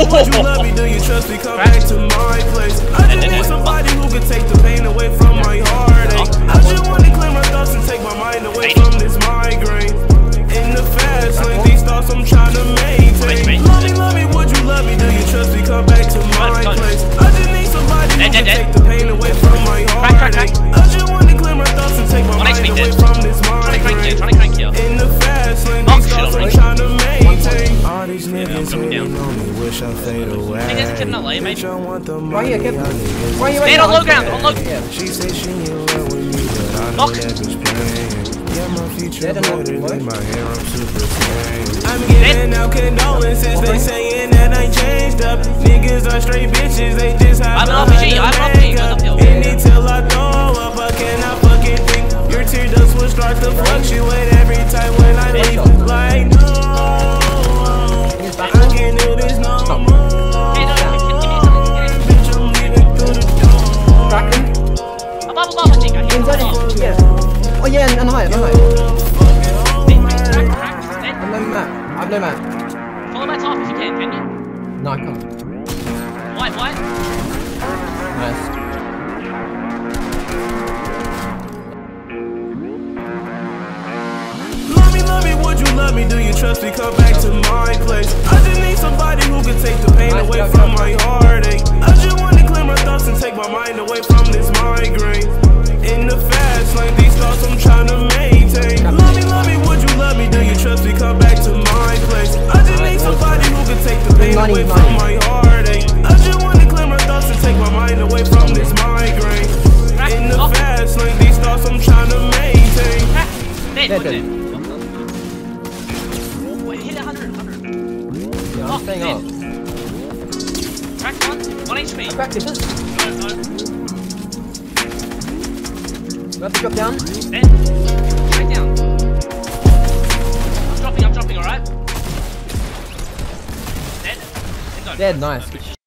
would you love me? Do you trust me? Come back to my place. I just need somebody who can take the pain away from my heartache. I just want to clear my thoughts and take my mind away from this migraine. In the fast lane, these thoughts I'm trying to maintain. Love me, would you love me? Do you trust me? Come back to my place. I just need somebody who can take the pain away from my heartache. I just want to clear my thoughts and take my mind away from this migraine. In the fast lane, these thoughts I'm trying to maintain. All these niggas hating on me, wish I fade away. Bitch, I want the money. Stay on low ground, on low. She said she in love with me, but I know that bitch playing. Yeah, my future better than my hair, I'm super sane. I'm giving out condolences, they saying that I changed up. Niggas are straight bitches, they just have no makeup. Any till I throw up, I cannot fucking think. Your tear dust will start to fluctuate every time when I leave. Like, no, I can't do this no more. Bitch, I'm leaving through the door. Above, I think I hit it. Oh yeah, and higher, and higher. I've no map. Follow my top if you can you? No, I can't. White. Nice. Love me, would you love me? Do you trust me? Come back to my place. I just need somebody who can take the pain away from my heartache. I just want to clear my thoughts and take my mind away from this migraine. In the fast lane, these thoughts I'm trying to maintain. Love me, would you love me? Do you trust me? Come back to my place. I just need somebody who can take the pain away from my heartache. I just want to clear my thoughts and take my mind away from this migraine. In the fast lane, these thoughts I'm trying to maintain. Dead. Wait, hit 100. Yeah, I'm staying up. Cracked one HP. I cracked it. No. You have to drop down? Dead. Straight down. I'm dropping, alright? Dead? Dead, nice.